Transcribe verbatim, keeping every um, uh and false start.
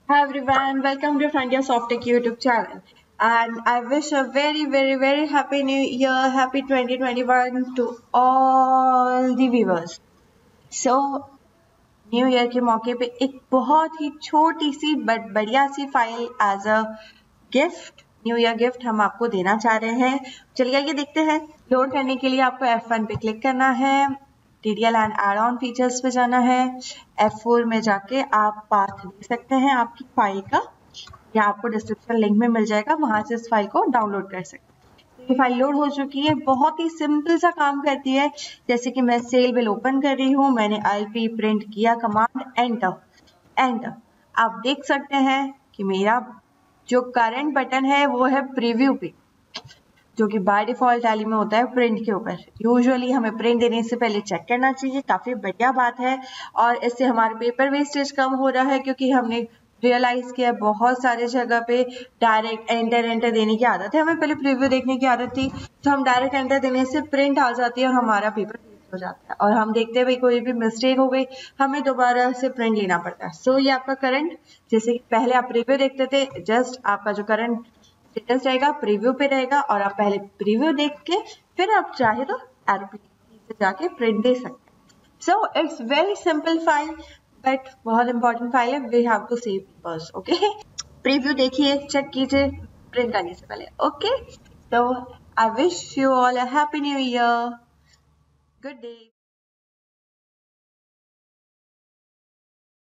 Hi everyone, welcome to Frontier Softech YouTube channel. And I wish a very, very, very happy new year, happy twenty twenty-one to all the viewers. So, new year के मौके पे एक बहुत ही छोटी सी but बढ़िया सी file as a gift, new year gift हम आपको देना चाह रहे हैं. चलिए आइए देखते हैं. लोड करने के लिए आपको एफ वन पे क्लिक करना है, TDL and add on features पे जाना है. एफ फोर में जाके आप पाथ दे सकते हैं आपकी फाइल का, या आपको डिस्क्रिप्शन लिंक में मिल जाएगा, वहां से इस फाइल को डाउनलोड कर सकते हैं. ये फाइल लोड हो चुकी है. बहुत ही सिंपल सा काम करती है. जैसे कि मैं सेल बिल ओपन कर रही हूँ, मैंने आईपी प्रिंट किया, कमांड एंटर एंटर. आप देख सकते हैं कि मेरा जो करंट बटन है वो है प्रीव्यू पे, जो कि बाय डिफॉल्ट टैली में होता है प्रिंट के ऊपर. यूजुअली हमें प्रिंट देने से पहले चेक करना चाहिए. काफी बढ़िया बात है और इससे हमारा पेपर वेस्टेज कम हो रहा है, क्योंकि हमने रियलाइज किया बहुत सारे जगह पे डायरेक्ट एंटर एंटर देने की आदत है. हमें पहले प्रीव्यू देखने की आदत थी, तो हम डायरेक्ट एंटर देने से प्रिंट आ जाती है और हमारा पेपर वेस्ट हो जाता है, और हम देखते हैं भाई कोई भी मिस्टेक हो गई, हमें दोबारा से प्रिंट लेना पड़ता है. सो so, ये आपका करंट, जैसे कि पहले आप प्रीव्यू देखते थे, जस्ट आपका जो करंट स्टेटस रहेगा प्रीव्यू पे रहेगा, और आप पहले प्रीव्यू देख के फिर आप चाहे तो एरो से जाके प्रिंट दे सकते हैं. So it's very simple file, but बहुत इंपॉर्टेंट फाइल है. We have to save papers. Okay, preview देखिए, चेक कीजिए प्रिंट करने से पहले. Okay, so I wish you all a happy new year. Good day.